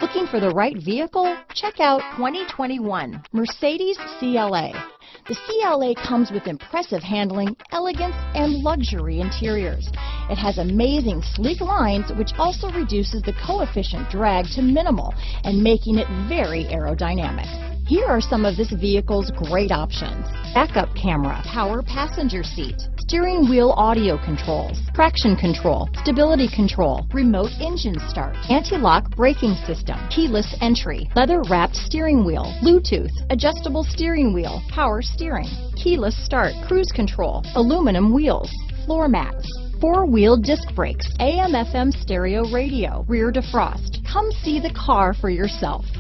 Looking for the right vehicle? Check out 2021 Mercedes CLA. The CLA comes with impressive handling, elegance, and luxury interiors. It has amazing sleek lines, which also reduces the coefficient drag to minimal and making it very aerodynamic. Here are some of this vehicle's great options: backup camera, power passenger seat, steering wheel audio controls, traction control, stability control, remote engine start, anti-lock braking system, keyless entry, leather-wrapped steering wheel, Bluetooth, adjustable steering wheel, power steering, keyless start, cruise control, aluminum wheels, floor mats, four-wheel disc brakes, AM/FM stereo radio, rear defrost. Come see the car for yourself.